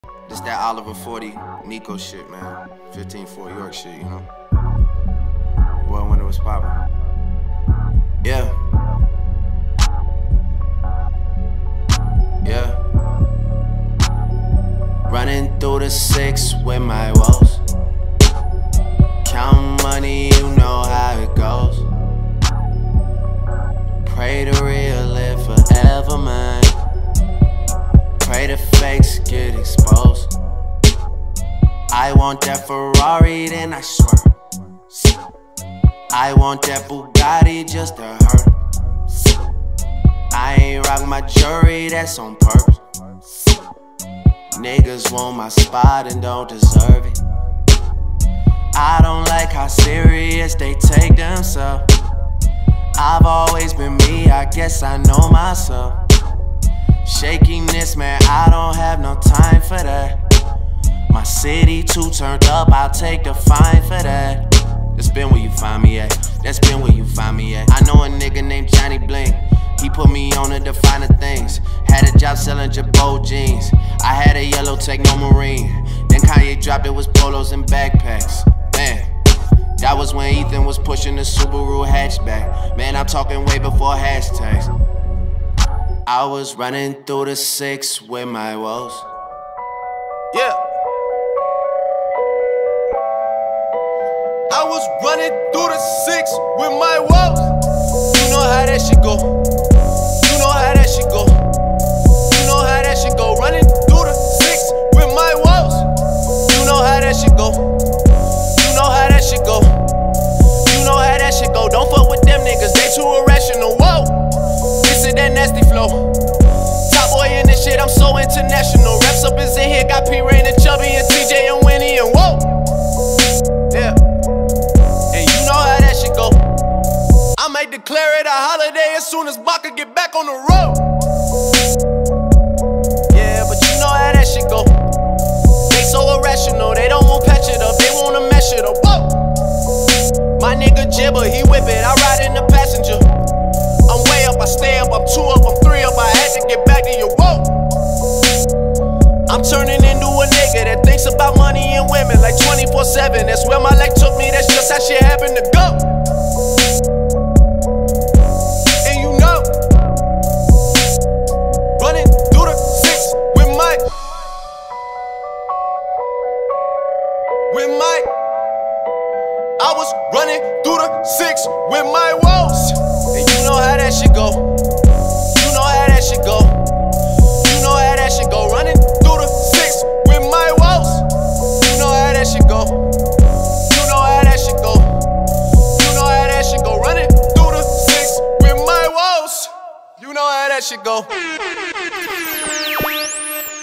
This that Oliver 40 Nico shit, man. 15-4 York shit, you know. Boy, when it was poppin'. Yeah. Yeah. Running through the 6 with my woes. Count money, you know how it goes. Pray the real live forever, man. Pray the fakes get exposed. I want that Ferrari, then I swerve. I want that Bugatti just to hurt. I ain't rock my jewelry, that's on purpose. Niggas want my spot and don't deserve it. I don't like how serious they take themselves. I've always been me, I guess I know myself. Shakiness, man, I don't have no time for that. My city too turned up, I'll take the fine for that. That's been where you find me at. That's been where you find me at. I know a nigga named Johnny Bling. He put me on to the finer things. Had a job selling Jabot jeans. I had a yellow Techno Marine. Then Kanye dropped it was polos and backpacks. Man, that was when Ethan was pushing the Subaru hatchback. Man, I'm talking way before hashtags. I was running through the 6 with my woes. Yeah. I was running through the 6 with my woes. You know how that shit go. You know how that shit go. You know how that shit go. Running through the 6 with my woes. You know how that shit go. You know how that shit go. You know how that shit go. Don't fuck with them niggas, they too irrational. Whoa, this is that nasty flow. Top boy in this shit, I'm so international. Reps up is in here, got P Rain and Chubby and TJ and Winnie and whoa. Yeah. I might declare it a holiday as soon as Baka get back on the road. Yeah, but you know how that shit go. They so irrational, they don't want patch it up, they wanna mesh it up. Whoa. My nigga Jibber, he whip it, I ride in the passenger. I'm way up, I stay up, I'm 2 up, I'm 3 up, I had to get back to you. Whoa. I'm turning into a nigga that thinks about money and women like 24/7. That's where my life took me, that's just how shit happened to go. I was running through the 6 with my woes. And you know how that shit go. You know how that shit go. You know how that shit go. Running through the 6 with my woes. You know how that shit go. You know how that shit go. You know how that shit go. Running through the 6 with my woes. You know how that shit go.